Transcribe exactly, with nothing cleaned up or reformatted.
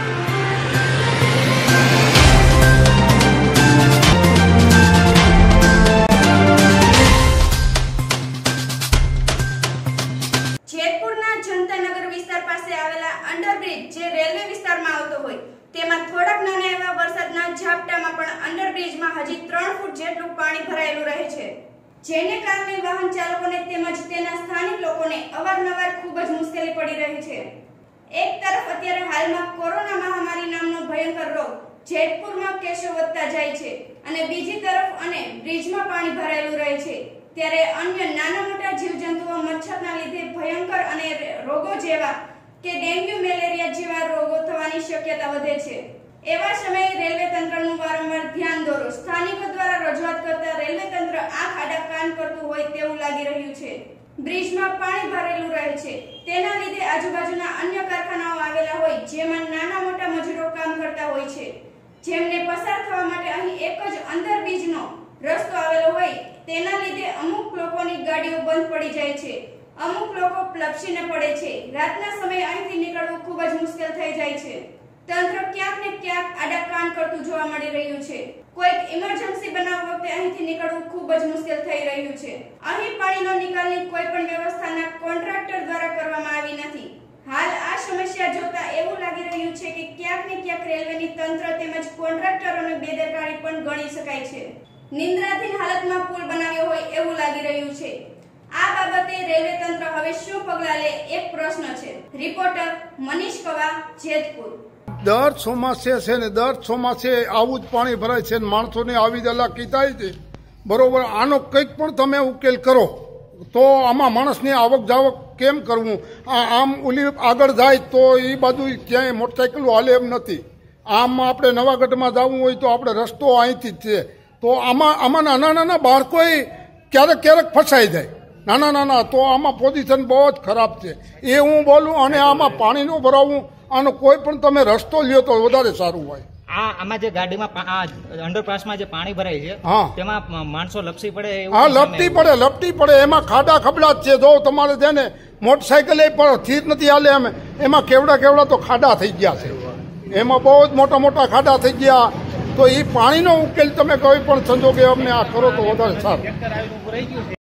જેતપુરના જનતાનગર વિસ્તાર પાસે આવેલા અંડરબ્રિજ જે રેલવે વિસ્તારમાં આવતો હોય તેમાં થોડાક નાના એવા વરસાદના ઝાપટામાં પણ અંડરબ્રિજમાં હજી ત્રણ ફૂટ જેટલું પાણી ભરાયેલું રહે છે, જેને કારણે વાહન ચાલકોને તેમજ તેના સ્થાનિક લોકોને અવારનવાર ખૂબ જ મુશ્કેલી પડી રહી છે। એક તરફ અત્યારે હાલમાં કોરોના મહામારી નામનો ભયંકર રોગ જેતપુરમાં કેસો વધતા જાય છે અને બીજી તરફ અને બ્રિજમાં પાણી ભરાયેલું રહે છે, ત્યારે અન્ય નાના મોટા જીવજંતુઓ મચ્છરના લીધે ભયંકર અને રોગો જેવા કે ડેન્ગ્યુ મેલેરિયા જેવા રોગો થવાની શક્યતા વધે છે। એવા સમયે રેલવે તંત્રનું વારંવાર ધ્યાન દોરો સ્થાનિકો દ્વારા રજૂઆત કરતા રેલવે તંત્ર આંખ આડા કાન કરતું હોય તેવું લાગી રહ્યું છે। બ્રિજમાં પાણી ભરેલું રહે છે, તેના લીધે આજુબાજુના અન્ય કારખાનાઓ આવેલા હોય જેમાં નાના મોટા મજૂરો કામ કરતા હોય છે, જેમને પસાર થવા માટે અહીં એક જ અંડરબ્રિજનો રસ્તો આવેલો હોય તેના લીધે અમુક લોકોની ગાડીઓ બંધ પડી જાય છે, અમુક લોકો લપસીને પડે છે। રાતના સમયે અહીંથી નીકળવું ખૂબ જ મુશ્કેલ થઈ જાય છે। તંત્ર ક્યાંક ને ક્યાંક આડા કાન કરતું જોવા મળી રહ્યું છે। કોઈક ઇમરજન્સી બનાવ વખતે અહીંથી નીકળવું ખૂબ જ મુશ્કેલ થઈ રહ્યું છે। અહીં પાણીનો નિકાલની કોઈ પણ વ્યવસ્થાના કોન્ટ્રાક્ટર દ્વારા કરવામાં આવી નથી। હાલ આ સમસ્યા જોતા એવું લાગી રહ્યું છે કે ક્યાંક ને ક્યાંક રેલવેની તંત્ર તેમજ કોન્ટ્રાક્ટરોની બેદરકારી પણ ગણી શકાય છે। નિંદ્રાધીન હાલતમાં પુલ બનાવ્યો હોય એવું લાગી રહ્યું છે। આ બાબતે રેલવે તંત્ર હવે શું પગલાં લે એક પ્રશ્ન છે। રિપોર્ટર મનીષ કવા, જેતપુર। દર ચોમાસે છે ને દર ચોમાસે આવું જ પાણી ભરાય છે, માણસોને આવી જ અલાકી થાય છે, બરોબર। આનો કંઈક પણ તમે ઉકેલ કરો તો આમાં માણસની આવક જાવક કેમ કરવું? આમ ઓલી આગળ જાય તો એ બાજુ ક્યાંય મોટરસાઇકલો હાલે એમ નથી। આમ આપણે નવાગઢમાં જવું હોય તો આપણે રસ્તો અહીંથી જ છે, તો આમાં આમાં નાના નાના બાળકોએ ક્યારેક ક્યારેક ફસાઈ જાય, નાના નાના, તો આમાં પોઝિશન બહુ જ ખરાબ છે એ હું બોલું। અને આમાં પાણીનું ભરાવું, આનો કોઈ પણ તમે રસ્તો લ્યો તો વધારે સારું હોય। આ આમાં જે ગાડીમાં અંડરપાસમાં જે પાણી ભરાય છે હા તેમાં માણસો લપસી પડે? હા, લપટી પડે, લપટી પડે, એમાં ખાડા ખબડા જ છે। જો તમારે છે ને મોટરસાયકલ પણ સ્થિર નથી હાલે, એમ એમાં કેવડા કેવડા તો ખાડા થઈ ગયા છે, એમાં બહુ જ મોટા મોટા ખાડા થઈ ગયા। તો એ પાણીનો ઉકેલ તમે કોઈ પણ સંજોગે અમને આ કરો તો વધારે સારું।